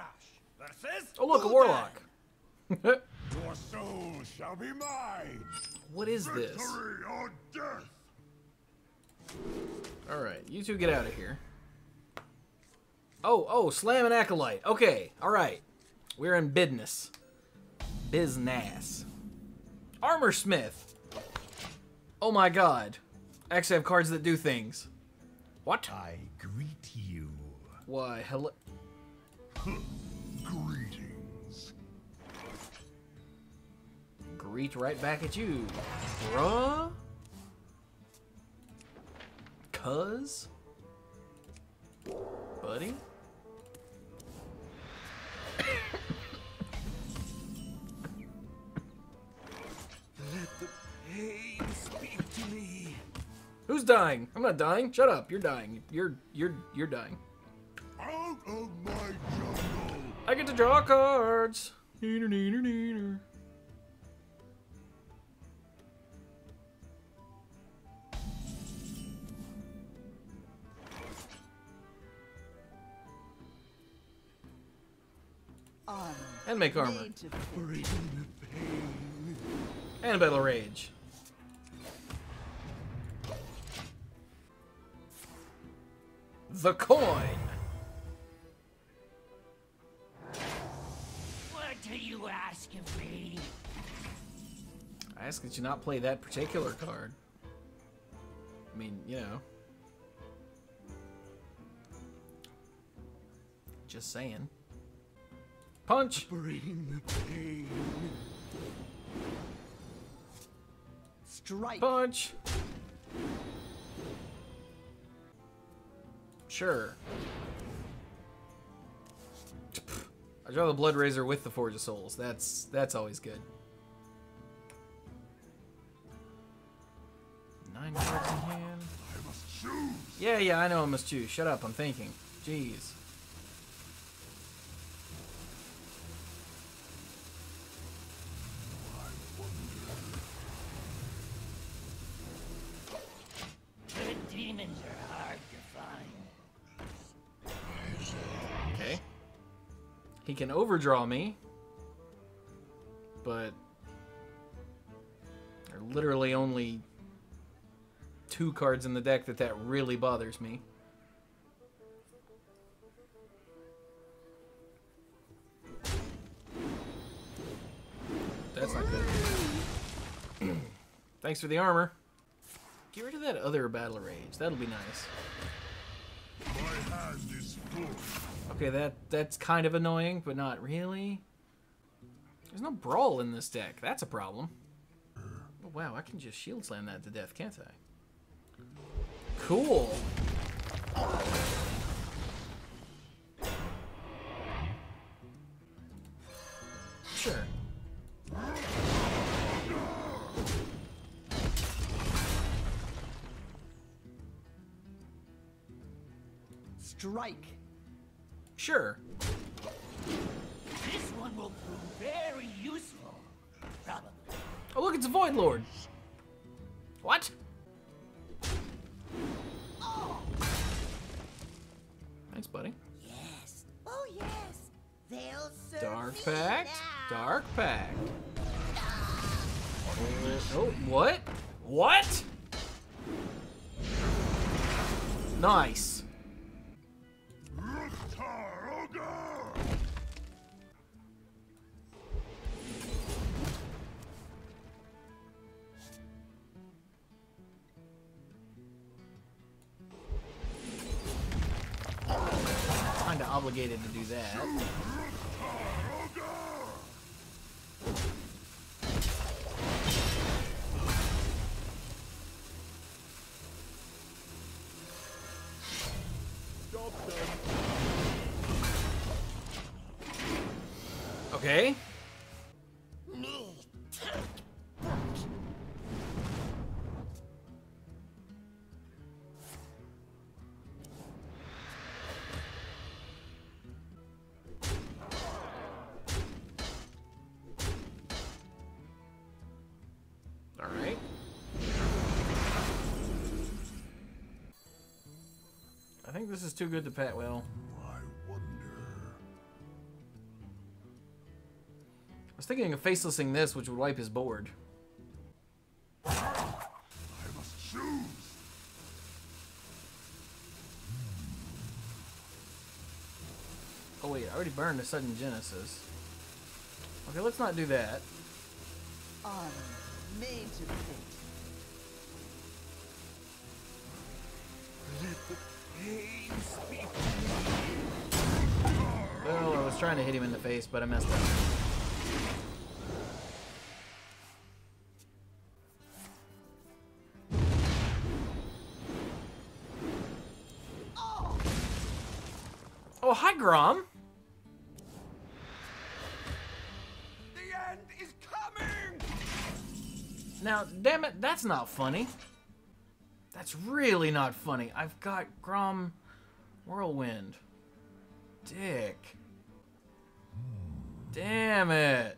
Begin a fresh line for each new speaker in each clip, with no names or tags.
versus
Oh look, a
Uldan.
warlock.
Your soul shall be mine.
What is this?
Victory or death.
Alright, you two get out of here. Oh, slam an acolyte. Okay, alright. We're in business. Business. Armor smith. Oh my god. I actually have cards that do things. What?
I greet you.
Why, hello.
Greetings.
Greet right back at you. Bruh? Cuz? Buddy?
Let the pain speak to me.
Who's dying? I'm not dying. Shut up. You're dying. You're dying.
Out of my jungle.
I get to draw cards. Neener, neener, neener. And make armor.
Bring the pain.
And battle rage. The coin.
What do you ask of me?
I ask that you not play that particular card. I mean, you know. Just saying. Punch.
Bring the pain. Strike.
Punch. Sure. I draw the Blood Razor with the Forge of Souls. That's always good. 9 cards in hand.
I must choose.
Yeah, I know I must choose. Shut up, I'm thinking. Jeez.
Good demons are hard to find.
Okay. He can overdraw me, but there are literally only 2 cards in the deck that really bothers me. That's not good. Thanks for the armor. Get rid of that other battle rage. That'll be nice.
My hand is full.
Okay, that's kind of annoying, but not really. There's no brawl in this deck. That's a problem. Oh, wow, I can just shield slam that to death, can't I? Cool. Sure.
Strike.
Sure.
This one will prove very useful. Probably.
Oh, look, it's a Void Lord. What? Thanks, buddy.
Yes. Oh, yes. They'll serve
Dark
me
Pact.
now.
Dark Pact. Oh, what? What? Nice.
Ruktar Ogar.
Kinda obligated to do that. Okay.
Me.
All right. I think this is too good to pat. Well,
I wonder.
was thinking of facelessing this, which would wipe his board.
I must choose.
Oh wait, I already burned a sudden Genesis. Okay, let's not do that.
Armor made to fit.
Let the pain speak.
Well, I was trying to hit him in the face, but I messed up. Oh, hi, Grom.
The end is coming!
Now, damn it, that's not funny. That's really not funny. I've got Grom Whirlwind. Dick. Damn it.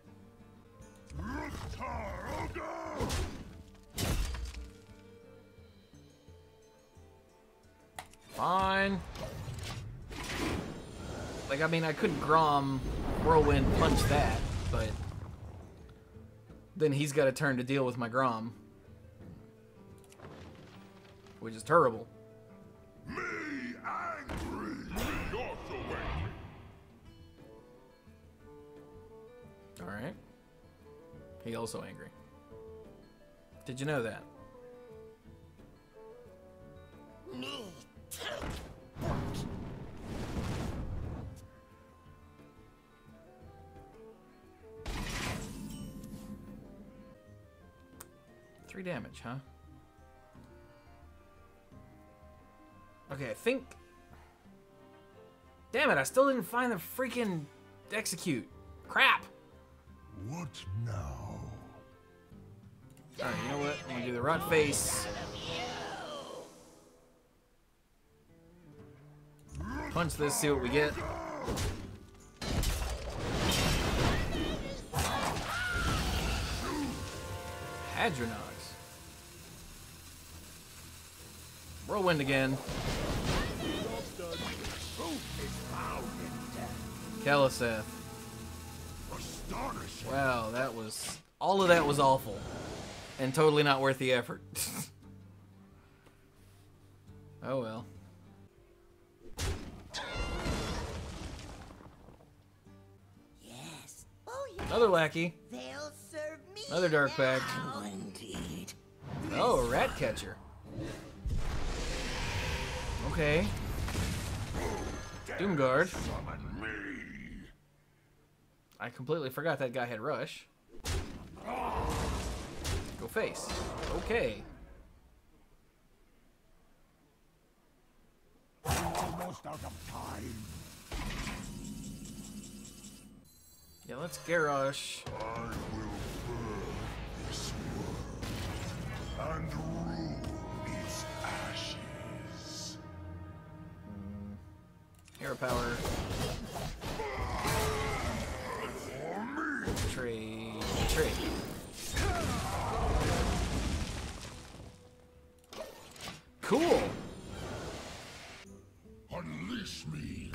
Ruktar Ogar!
Fine. Like, I mean, I could Grom Whirlwind punch that, but then he's got a turn to deal with my Grom, which is terrible.
Me angry! You're so angry!
Alright. He also angry. Did you know that?
Me teleport.
Three damage, huh? Okay, I think... Damn it, I still didn't find the freaking execute. Crap!
What now?
Alright, you know what? I'm gonna do the rot face. Punch this, see what we get. Hadronox. Whirlwind again. Keliseth.
Astonishing!
Wow, that was... All of that was awful. And totally not worth the effort. Oh well.
Yes. Oh yes.
Another lackey.
They'll serve me.
Another dark pack.
now. Indeed.
Oh, a rat catcher. Okay. Doomguard.
Summon me!
I completely forgot that guy had rush. Go face. Okay.
Almost out of time.
Yeah, let's Garrosh.
I will burn this world and rule its ashes.
Hero power.
For me!
Trade. Trade. Cool.
Unleash me!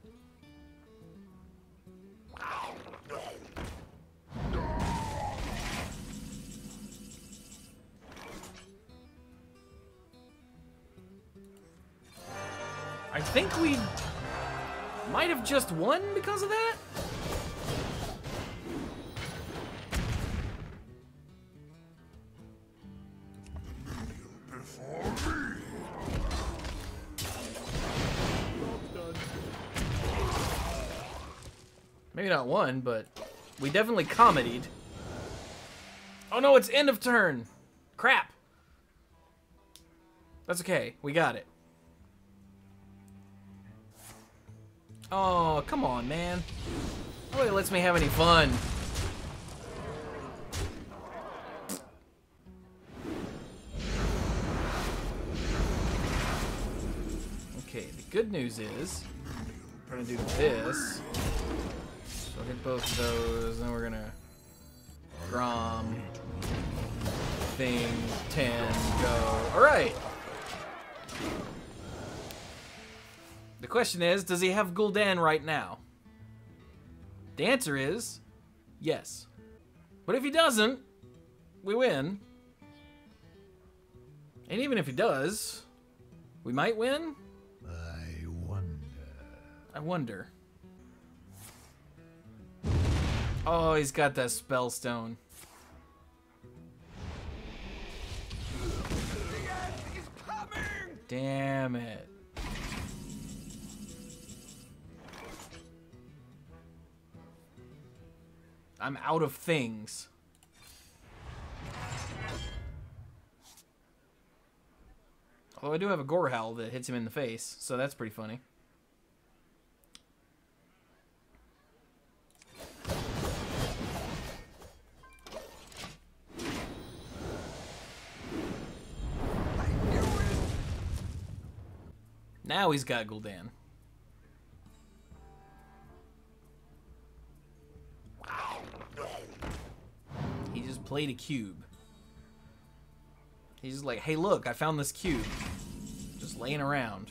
I think we might have just won because of that.
Before me!
Maybe not one, but we definitely comedied. Oh no, it's end of turn. Crap. That's okay. We got it. Oh, come on, man. Nobody lets me have any fun. Okay, the good news is we're gonna do this. So I'll hit both of those, and then we're gonna Grom, thing, 10, go. Alright! The question is, does he have Gul'dan right now? The answer is, yes. But if he doesn't, we win. And even if he does, we might win? I wonder. Oh, he's got that spell stone. Damn it. I'm out of things. Although I do have a gore howl that hits him in the face, so that's pretty funny. Now he's got Gul'dan. He just played a cube. He's just like, hey look, I found this cube. Just laying around.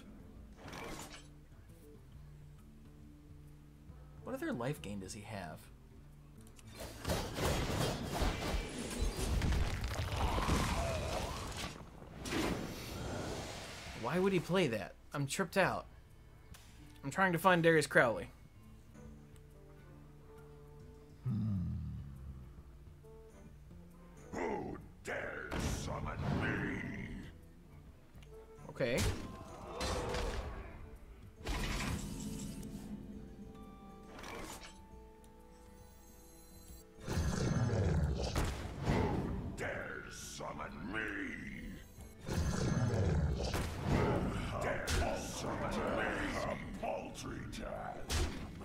What other life gain does he have? Why would he play that? I'm tripped out. I'm trying to find Darius Crowley.
Who dares summon me?
Okay.
Dares summon me? A paltry task.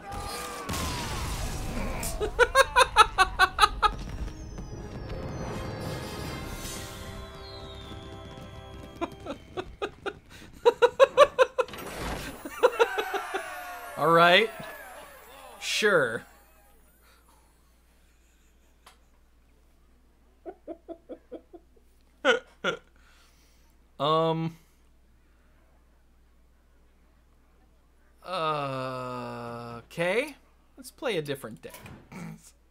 All right. Sure. Okay. Let's play a different deck.